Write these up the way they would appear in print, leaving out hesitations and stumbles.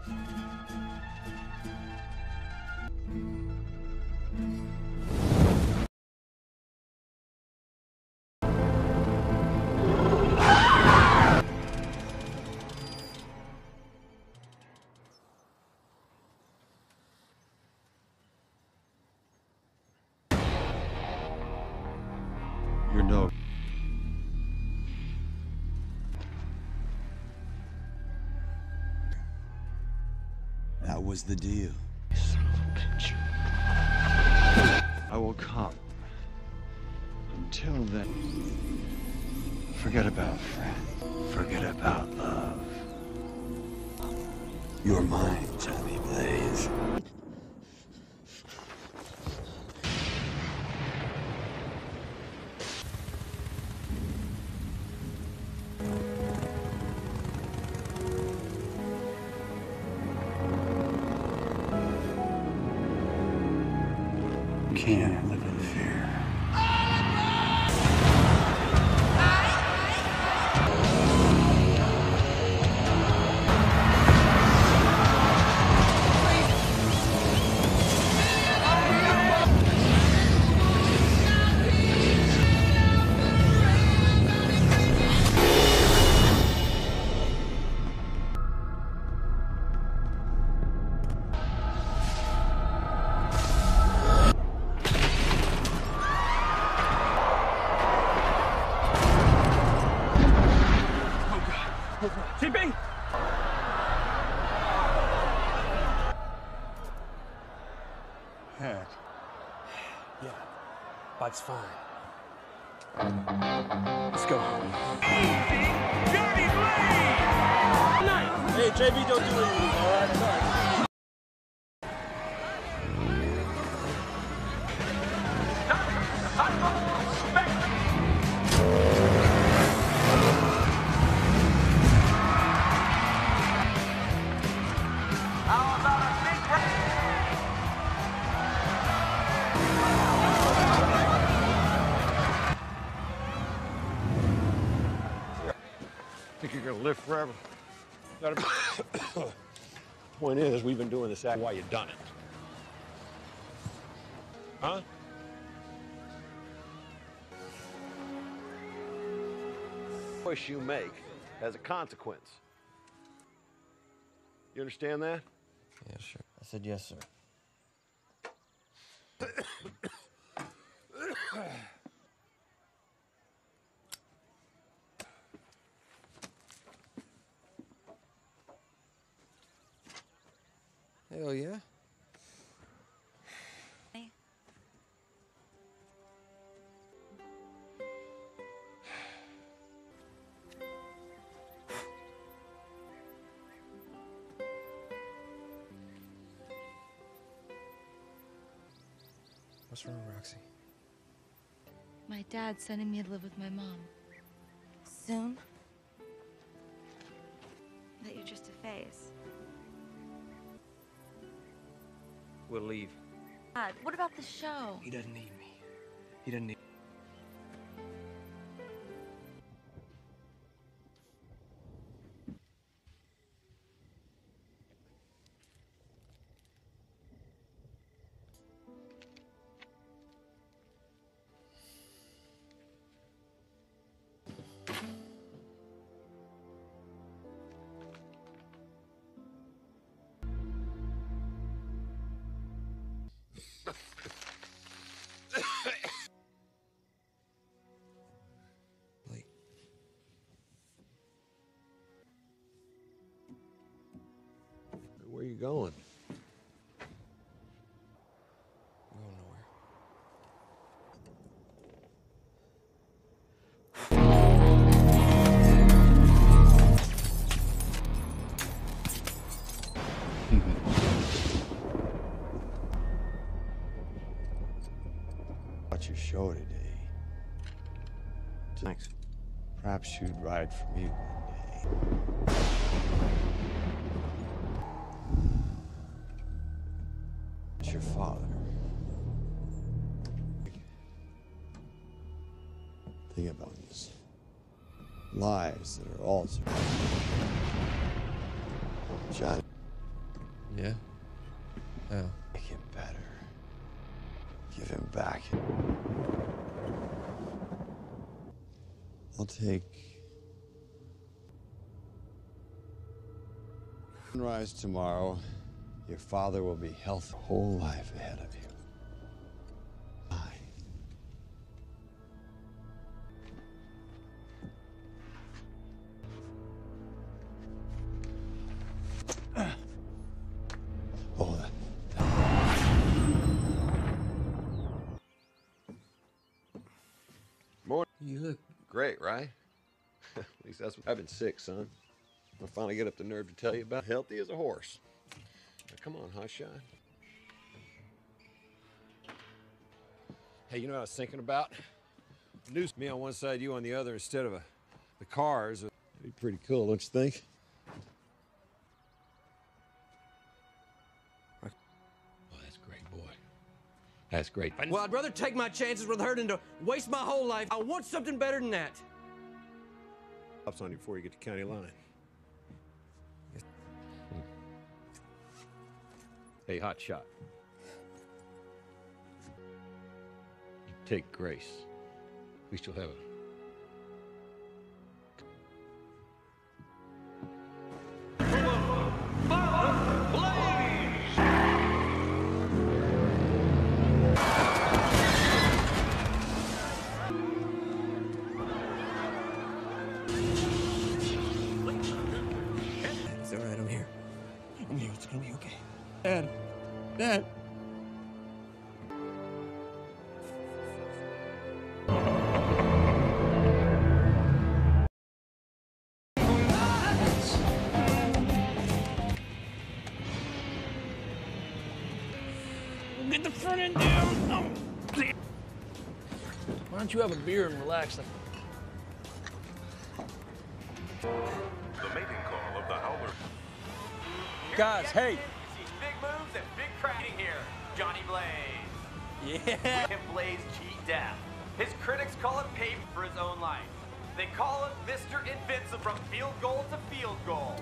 Your dog. That was the deal. Son of a bitch. I will come. Until then, forget about friends. Forget about love. You're mine, Johnny Blaze. You can't live in fear. TP! Heck. Yeah, Bike's fine. Let's go. Hey, JB, don't do anything, all right? Sorry. Think you're gonna live forever? Point is, we've been doing this act while you done it. Huh? Choice you make has a consequence. You understand that? Yeah, sure. I said yes, sir. Hell yeah. What's wrong, Roxy? My dad's sending me to live with my mom. Soon? That you're just a phase. We'll leave. Dad, what about the show? He doesn't need me. He doesn't need... Late. Where you going? I'm going nowhere. Watch your show today. Thanks. Perhaps you'd ride for me one day. It's your father. Think about these lives that are altered. Johnny, Yeah? How? Make him better. Give him back. I'll take... Sunrise tomorrow. Your father will be healthy. Whole life ahead of you. Bye. Oh, Morning. You look Great, right? At least that's what I've been sick, son. I finally get up the nerve to tell you about healthy as a horse. Now, come on, hotshot. Hey, you know what I was thinking about? News me on one side, you on the other, instead of the cars. that'd be pretty cool, don't you think? Oh, that's great, boy. That's great. Well, I'd rather take my chances with her than to waste my whole life. I want something better than that. Stops on you before you get to county line. Hey, hot shot. You take Grace. At least you'll have a... It's all right, I'm here. I'm here, it's gonna be okay. Dad! Dad! Get the front end down. Oh. Why don't you have a beer and relax? The mating call of the Howler. Guys, hey! Big moves and big cracking here. Johnny Blaze. Yeah. Can Blaze cheat death? His critics call him paid for his own life. They call him Mr. Invincible from field goal to field goal.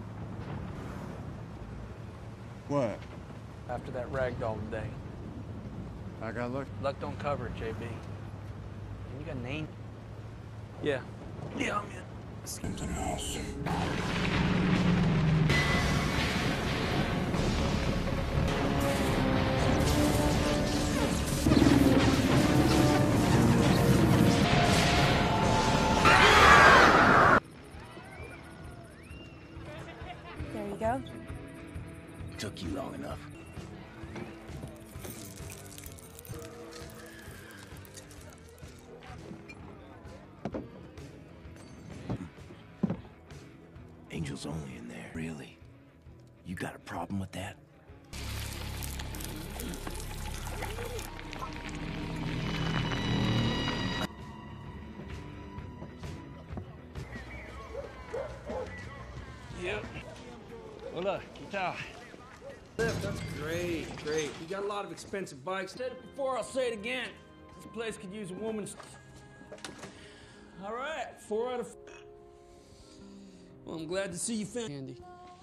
What? After that ragdoll today. I got luck. Luck don't cover it, JB. And you got a name? Yeah. Yeah, I'm in. Something else. There you go. Took you long enough. Angels only in there. Really? You got a problem with that? Yep. Hola, ¿qué tal? That's great, great. You got a lot of expensive bikes. Said it before, I'll say it again. This place could use a woman's... All right, 4 out of... Well, I'm glad to see you found Andy.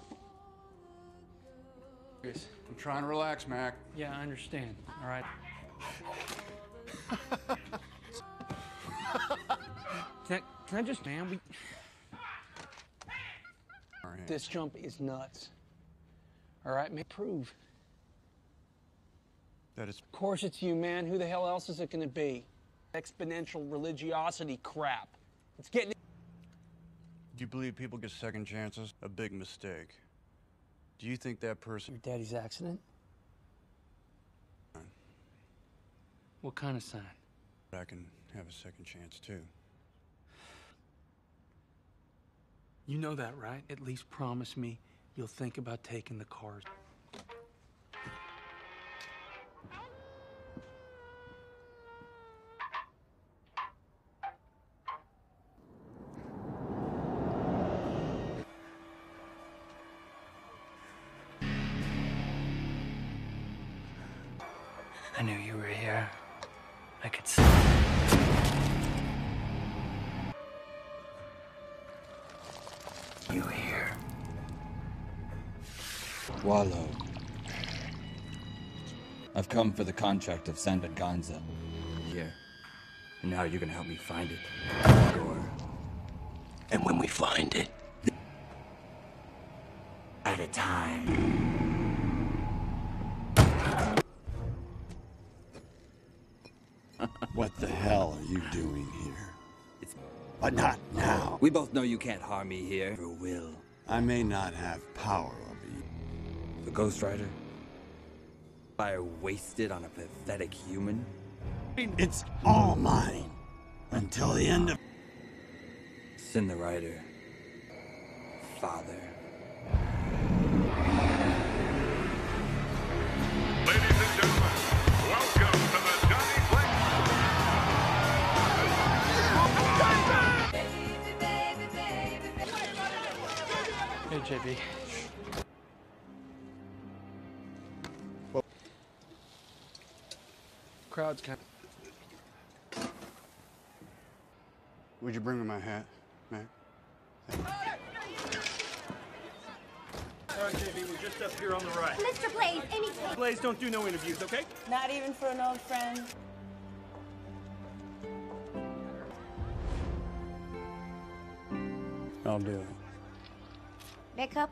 I'm trying to relax, Mac. Yeah, I understand. All right. Can I just, man, we... This jump is nuts. All right, man, prove. That is... Of course it's you, man. Who the hell else is it gonna be? Exponential religiosity crap. It's getting... Do you believe people get second chances? A big mistake. Do you think that person... Your daddy's accident? What kind of sign? I can have a second chance, too. You know that, right? At least promise me you'll think about taking the cars. I knew you were here. I could see. You here. Wallow. I've come for the contract of San Venganza. Here. And now you're gonna help me find it. Gore. And when we find it, At a time. What the hell are you doing here? But not now. We both know you can't harm me here. Or will. I may not have power over you. The Ghost Rider? Fire wasted on a pathetic human? It's all mine. Until the end of... Sin the Rider. Father. Ladies and gentlemen, welcome to the Johnny Blaze. Hey, JB. Crowd's kind of... Would you bring me my hat, Mac? All right, JB, we're just up here on the right. Mr. Blaze, anything. Blaze, don't do no interviews, okay? Not even for an old friend. I'll do it. Makeup?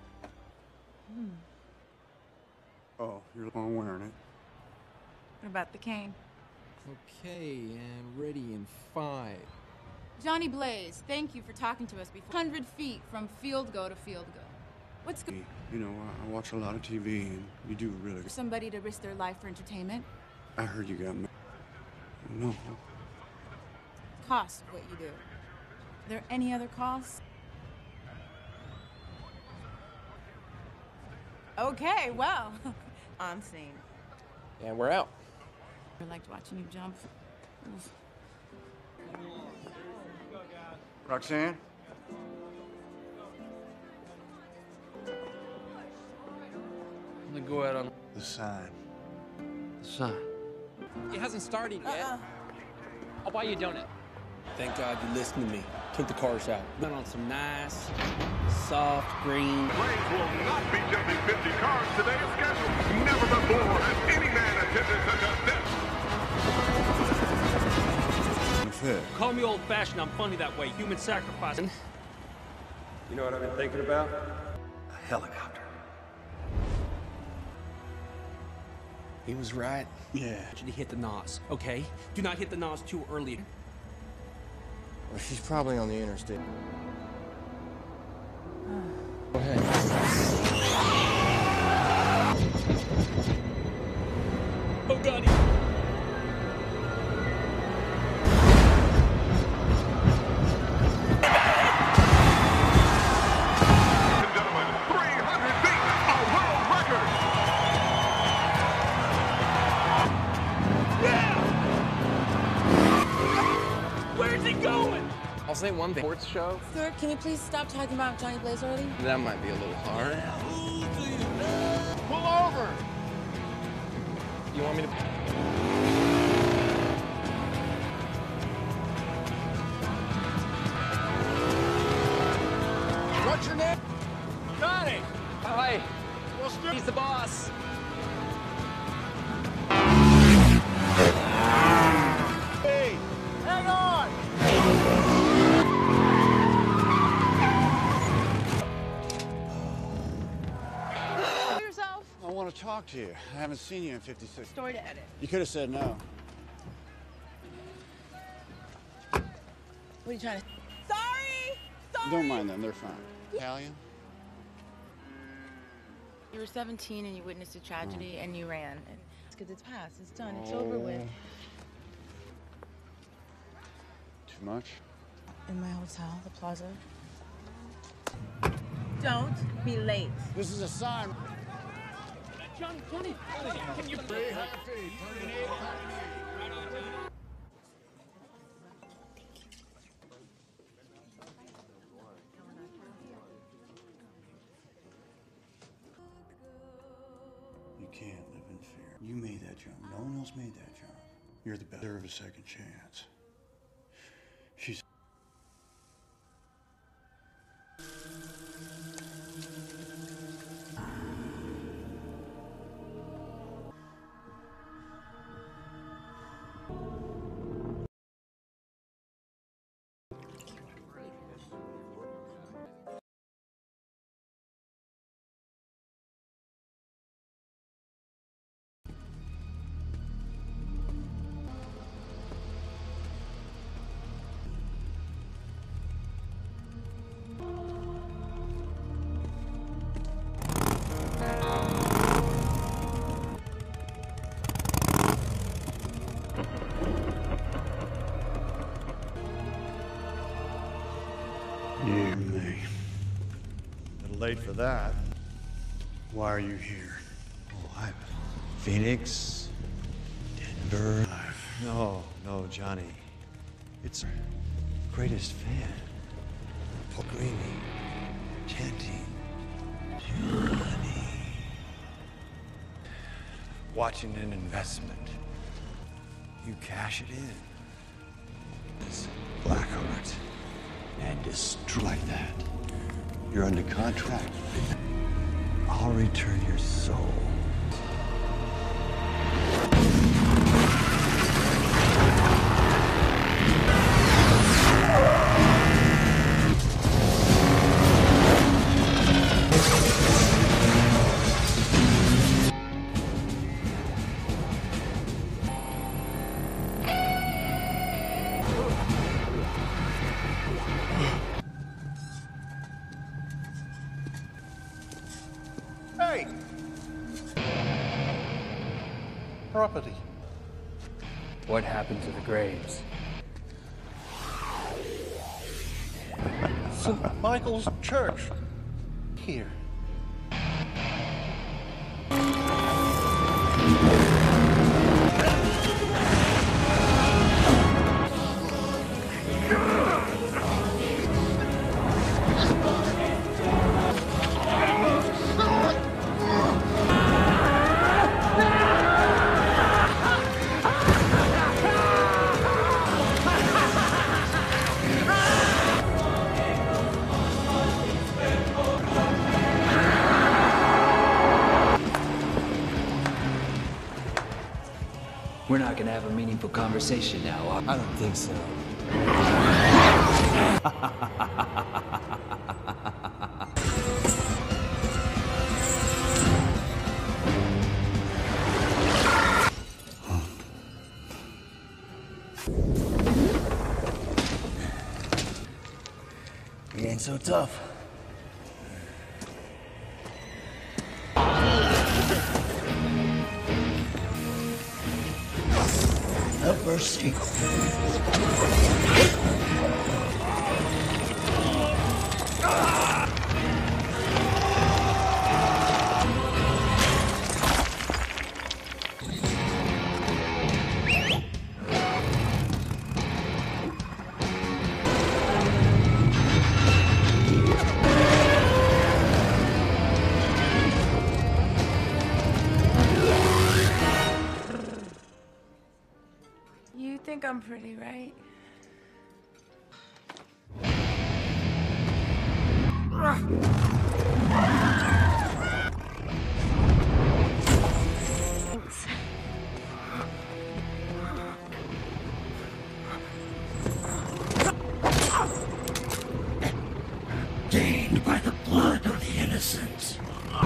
Oh, you're the one wearing it. What about the cane? Okay, and ready in 5. Johnny Blaze, thank you for talking to us before. 100 feet from field goal to field goal. What's good? You know, I watch a lot of TV, and you do really good. Somebody to risk their life for entertainment? I heard you got no. Cost of what you do. Are there any other costs? Okay, well, I'm scene. And we're out. I liked watching you jump. Oof. Roxanne? I'm gonna go out on The sign. the sign. It hasn't started yet. I'll buy you a donut. Thank God you listened to me. Took the cars out. Went on some nice, soft green. Blaze will not be jumping 50 cars today as scheduled. Never before has any man attempted such a step. Call me old-fashioned, I'm funny that way. Human sacrifice. You know what I've been thinking about? A helicopter. He was right. Yeah. You hit the NOS, okay? Do not hit the NOS too early. Well, she's probably on the interstate. Go ahead. Oh, God. I'll say one thing. Sports show? Sir, can you please stop talking about Johnny Blaze already? That might be a little hard. Pull over! You want me to... What's your name? Johnny! Hi. Well, He's the boss. Hey! Hang on! Yourself. I want to talk to you. I haven't seen you in 56. Story to edit. You could have said no. What are you trying to... Sorry! Don't mind them, they're fine. Italian? You were 17 and you witnessed a tragedy and you ran. And it's because it's past. It's done. It's over with. Too much? In my hotel, the Plaza. Don't be late. This is a sign. Johnny, can you... Stay happy. You can't live in fear. You made that jump. No one else made that jump. You're the best. Deserve a second chance. She's... late for that. Why are you here? Oh, Phoenix, Denver. No, Johnny. It's greatest fan. Paul Greeny, chanting, Johnny. Watching an investment. You cash it in. This Blackheart. And destroy that. You're under contract. I'll return your soul. Hey! Property. What happened to the graves? St. Michael's Church. Here. We're not gonna have a meaningful conversation now. I don't think so. He ain't so tough. Up first sequel. You think I'm pretty, right? Thanks. Stained by the blood of the innocent.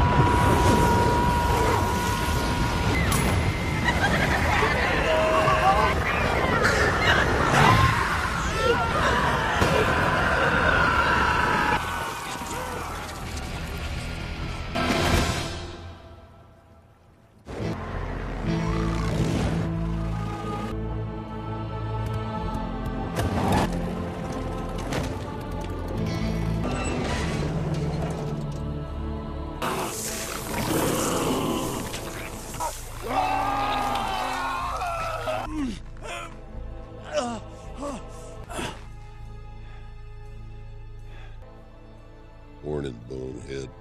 Morning, bonehead.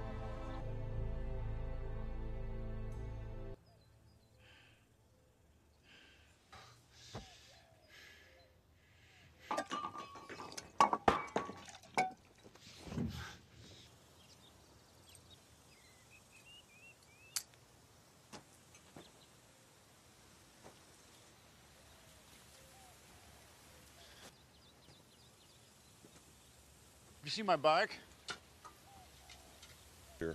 You see my bike? Here.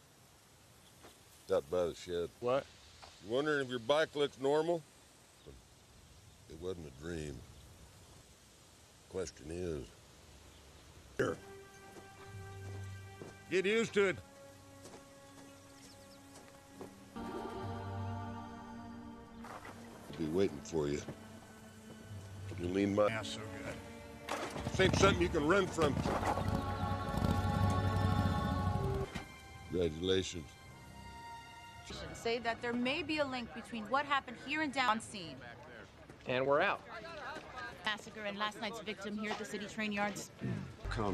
Out by the shed. What? You wondering if your bike looks normal? It wasn't a dream. Question is... Here. Get used to it. I'll be waiting for you. You lean my... Yeah, so good. This ain't something you can run from. Congratulations. Say that there may be a link between what happened here and down on scene. And we're out. Massacre and last night's victim here at the city train yards. Comrade.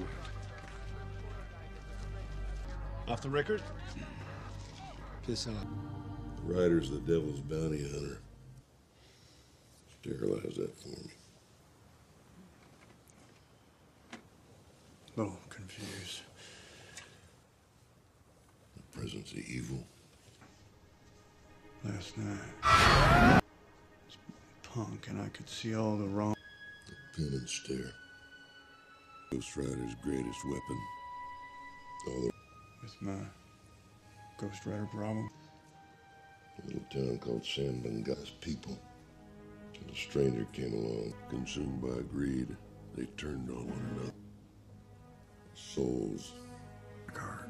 Off the record? Piss off. Ryder's the devil's bounty hunter. Sterilize that for me. A little confused. The presence of evil. Last night. It's punk, and I could see all the wrong. The pin and stare. Ghost Rider's greatest weapon. All the... With my Ghost Rider problem. A little town called San Bengas people. Till a stranger came along, consumed by greed, they turned on one another. Souls. Card.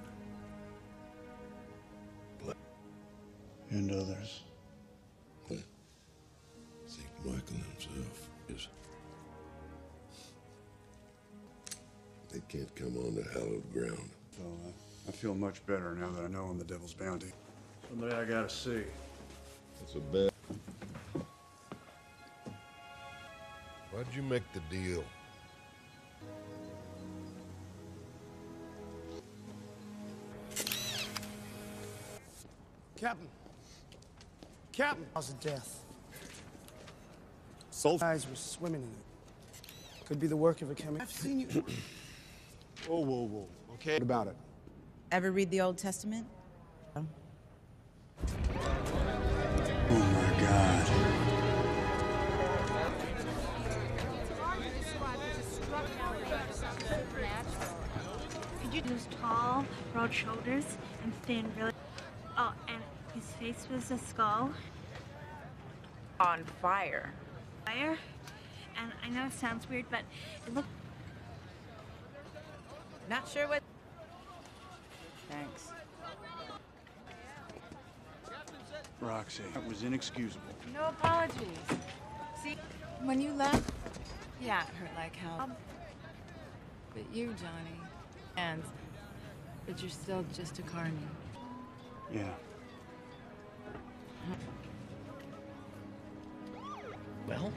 And others. St. Michael himself is. They can't come on to hallowed ground. Well, I feel much better now that I know I'm the devil's bounty. Somebody I gotta see. That's a bad. Why'd you make the deal? Captain. Captain. Cause of death. Soul guys were swimming in it. Could be the work of a chemist. I've seen you. Whoa, whoa, whoa. Okay. What about it? Ever read the Old Testament? Oh my God. Could you lose tall, broad shoulders and thin, really? Oh, and his face was a skull. On fire. Fire? And I know it sounds weird, but it looked... Not sure what... Thanks. Roxy, that was inexcusable. No apologies. See, when you left, yeah, it hurt like hell. But you, Johnny, but you're still just a carny. Yeah. Well?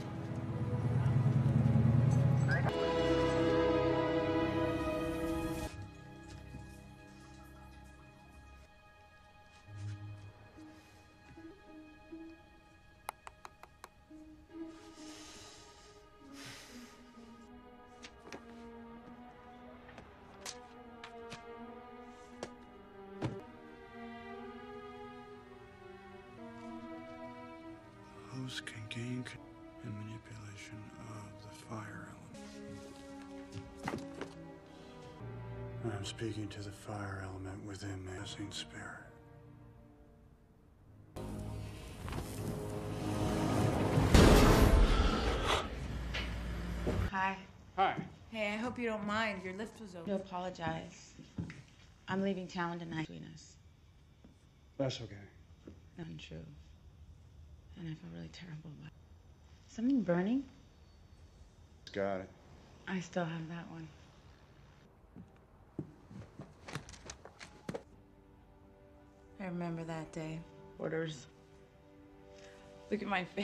Host can gain and manipulation of the fire element. I am speaking to the fire element within my unseen spirit. Hi. Hi. Hey, I hope you don't mind. Your lift was open. To apologize. I'm leaving town tonight between us. That's okay. Untrue. And I feel really terrible about it. Something burning? Got it. I still have that one. I remember that day. Orders. Look at my face.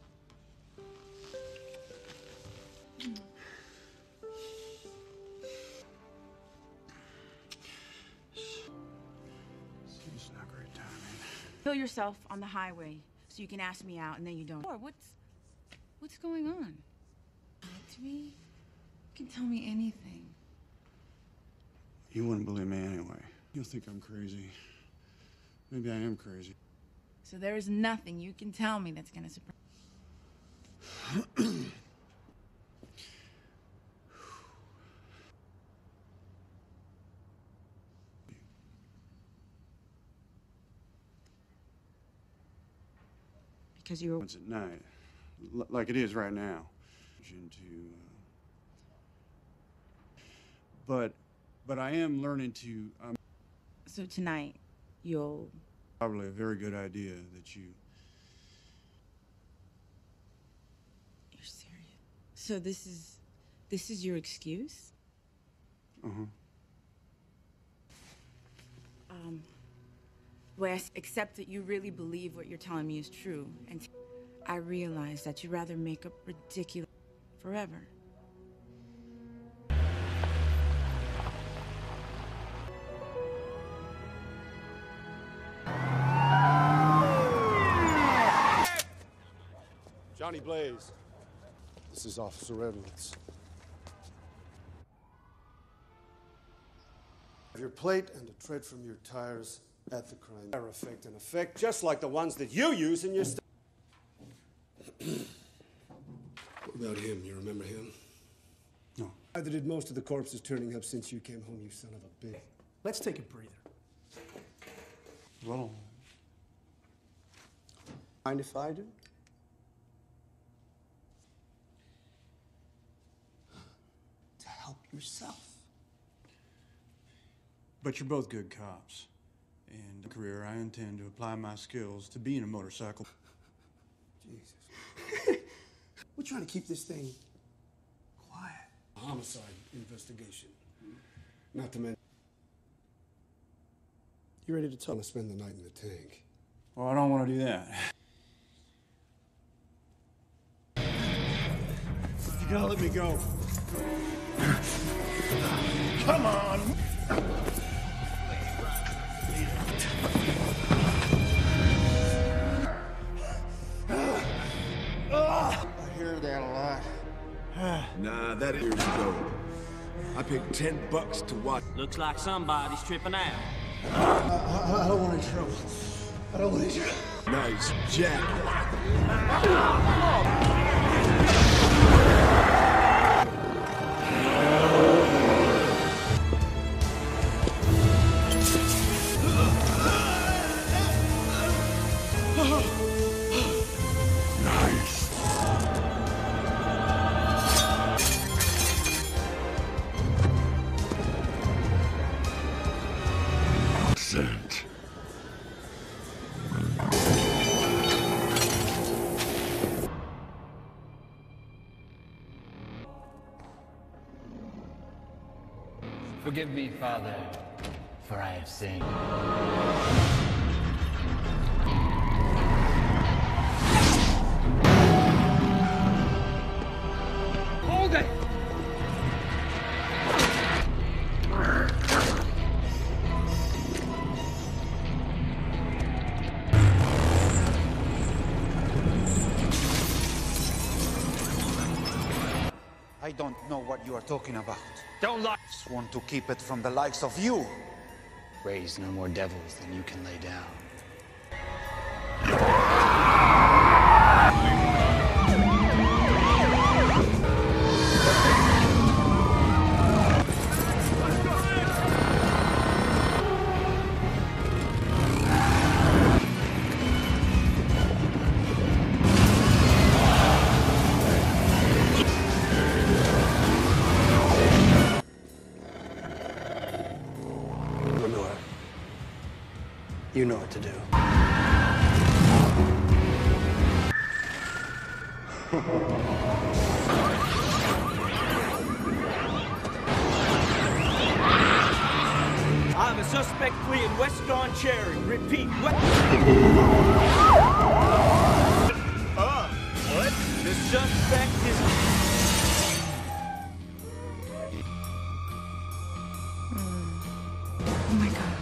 It's not great timing. Kill yourself on the highway so you can ask me out and then you don't. Or what's going on? Talk to me? You can tell me anything. You wouldn't believe me anyway. You'll think I'm crazy. Maybe I am crazy. So there is nothing you can tell me that's gonna surprise. Because you were. It's at night, like it is right now. But I am learning to. So tonight, you'll. Probably a very good idea that you. You're serious. So this is your excuse? Uh-huh. Wes, accept that you really believe what you're telling me is true. And I realize that you'd rather make up ridiculous forever. Johnny Blaze, this is Officer Edwards. Your plate and a tread from your tires at the crime. Fire effect in effect, just like the ones that you use in your What about him? You remember him? No. I did most of the corpses turning up since you came home, you son of a bitch. Let's take a breather. Well, mind if I do? To help yourself. But you're both good cops. And in a career, I intend to apply my skills to being a motorcycle. Jesus. We're trying to keep this thing quiet. A homicide investigation. Not to mention. You ready to tell me to spend the night in the tank? Well, I don't want to do that. You gotta let me go. Come on! I hear that a lot. Nah, that years ago. I paid $10 to watch. Looks like somebody's tripping out. I don't want any trouble. I don't want any trouble. Nice, Jack. Forgive me, Father, for I have sinned. Hold it! I don't know what you are talking about. Don't lie. Just want to keep it from the likes of you. Raise no more devils than you can lay down. You know what to do. I have a suspect fleeing west on Cherry. Repeat, what? What? The suspect is... Oh my God.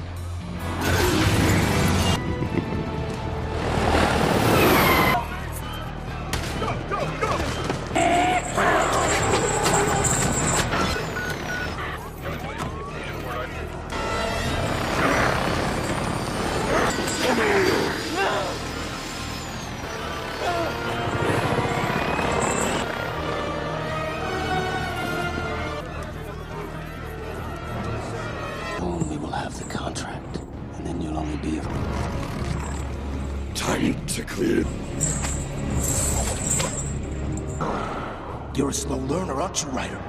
Soon we will have the contract, and then you'll only be a... Time to clear. You're a slow learner, aren't you, Ryder?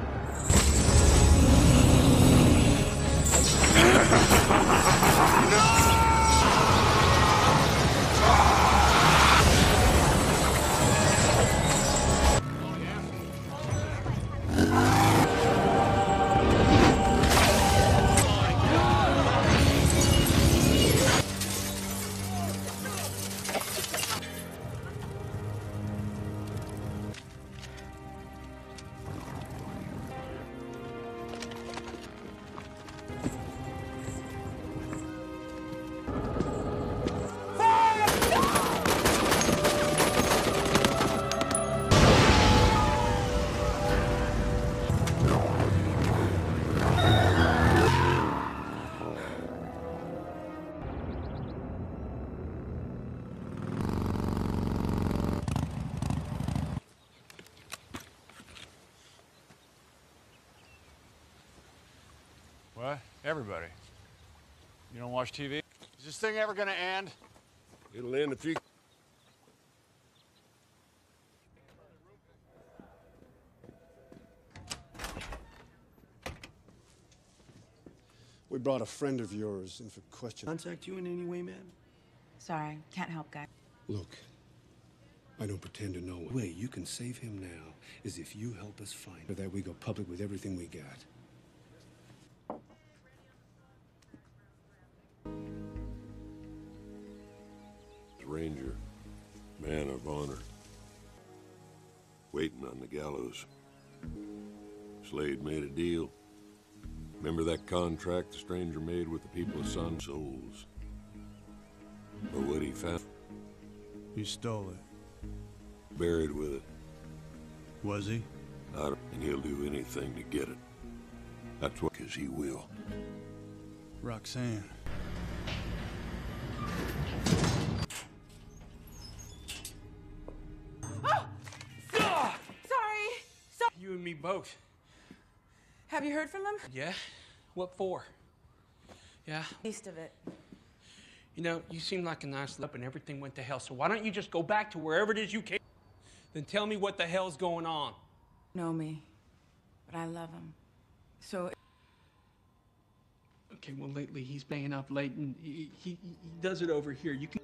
Everybody. You don't watch TV? Is this thing ever gonna end? It'll end if you... We brought a friend of yours in for question. Contact you in any way, man? Sorry, can't help, guy. Look, I don't pretend to know. The way you can save him now is if you help us find him. After that, we go public with everything we got. Ranger, man of honor, waiting on the gallows. Slade made a deal. Remember that contract the stranger made with the people of Sun Souls? Or what he found? He stole it. Buried with it. Was he? And he'll do anything to get it. That's what, 'cause he will. Roxanne. You and me both. Have you heard from them? Yeah? What for? Yeah? Least of it. You know, you seem like a nice lip and everything went to hell, so why don't you just go back to wherever it is you came? Then tell me what the hell's going on. Know me, but I love him. So... Okay, well, lately he's staying up late and he does it over here. You can...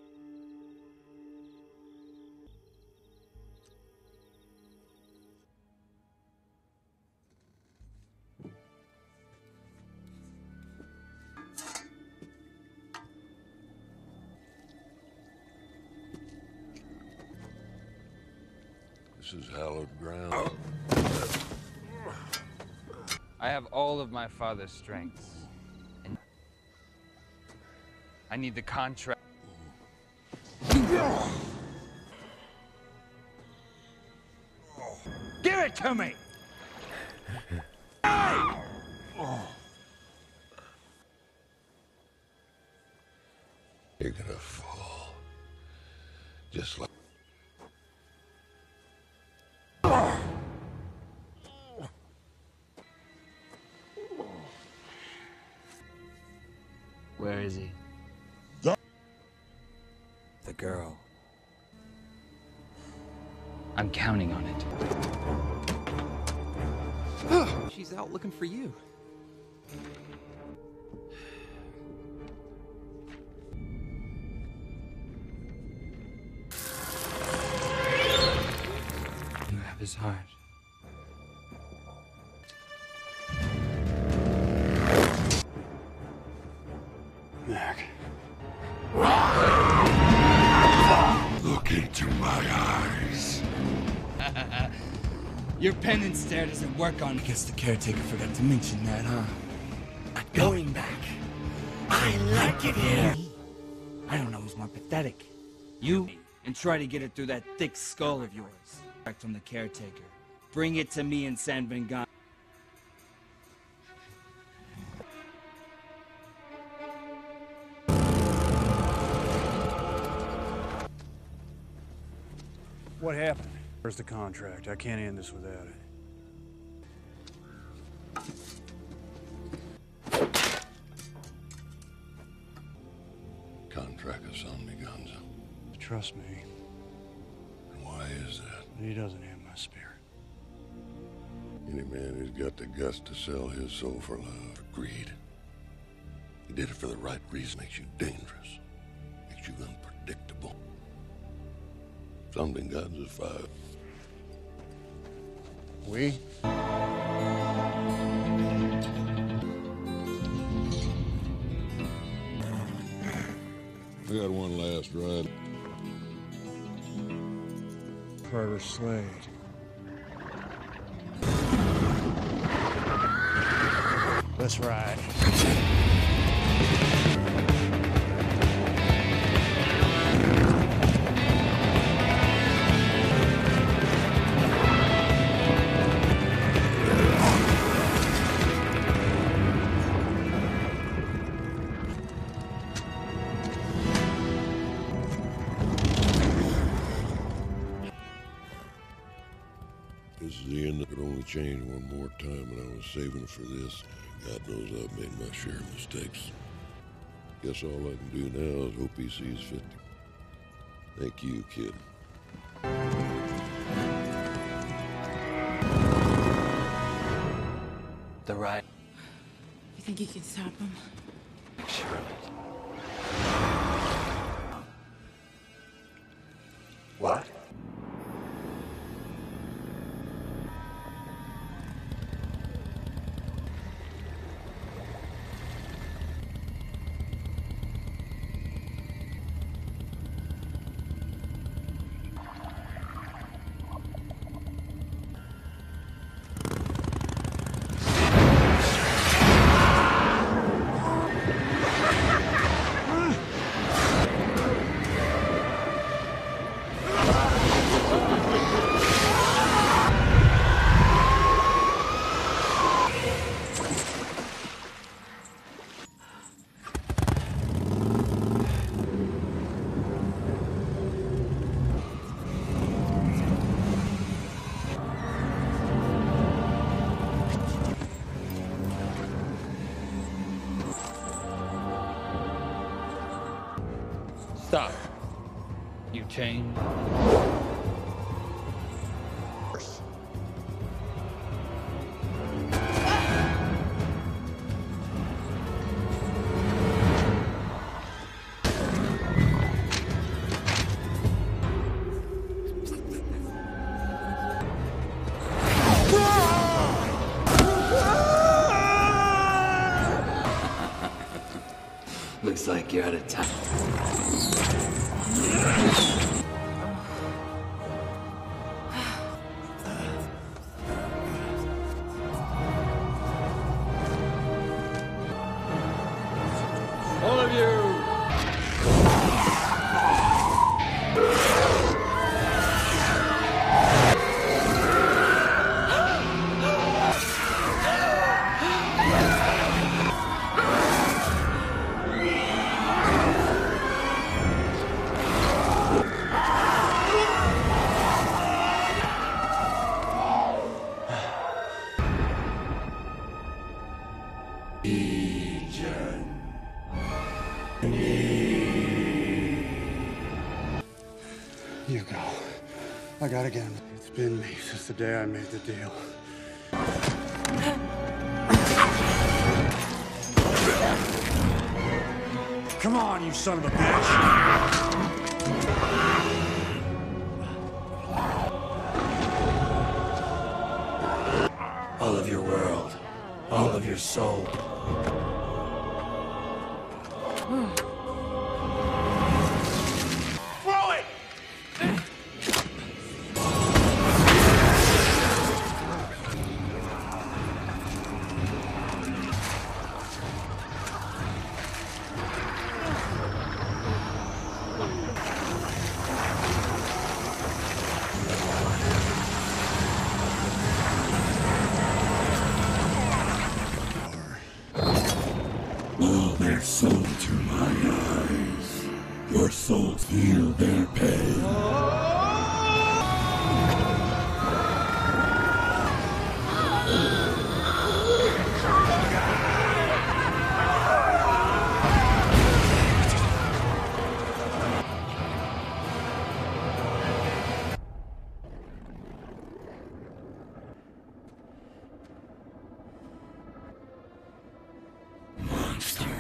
This is hallowed ground. I have all of my father's strengths. And I need the contract. Give it to me! You're gonna fall. Just like... Where is he? The girl. I'm counting on it. She's out looking for you. You have his heart. Mac. Look into my eyes. Your penance stare doesn't work on me. I guess the caretaker forgot to mention that, huh? Not going back. I like it here. I don't know who's more pathetic. You, and try to get it through that thick skull of yours. Back from the caretaker. Bring it to me in San Vengan. What happened? Where's the contract? I can't end this without it. Contract of San Venganza. Trust me. And why is that? He doesn't have my spirit. Any man who's got the guts to sell his soul for love, for greed. He did it for the right reason. Makes you dangerous. Makes you unpredictable. San Venganza 5. We? We got one last ride. Carter Slade. Let's ride. This is the end that could only change one more time, and I was saving for this. God knows I've made my share of mistakes. Guess all I can do now is hope he sees fit. Thank you, kid. The right. You think you can stop him? Sure of it. What? Stop. You changed. Looks like you're out of time. All of you! You go. I gotta get him. It's been me since the day I made the deal. Come on, you son of a bitch! All of your world, all of your soul. Throw it! All their soul to my eyes. Your souls feel their pain. Monster.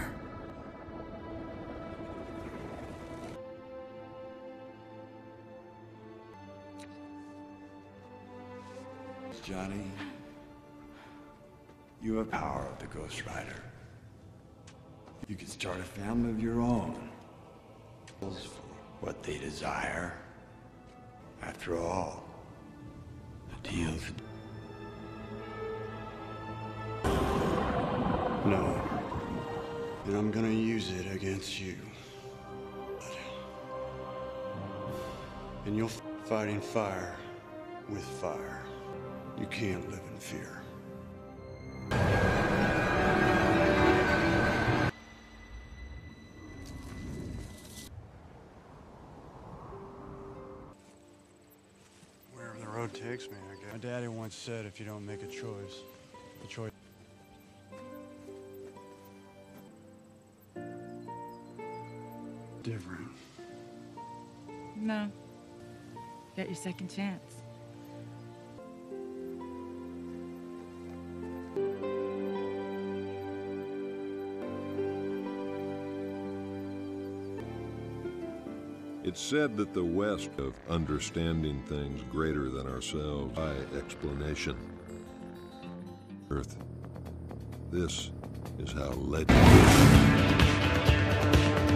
Johnny, you have power of the Ghost Rider. You can start a family of your own. For what they desire. After all, the deal's... No. And I'm gonna use it against you. And you're fighting fire with fire. You can't live in fear. Wherever the road takes me, I guess. My daddy once said if you don't make a choice, the choice... second chance. It's said that the West of understanding things greater than ourselves by explanation. Earth. This is how legend.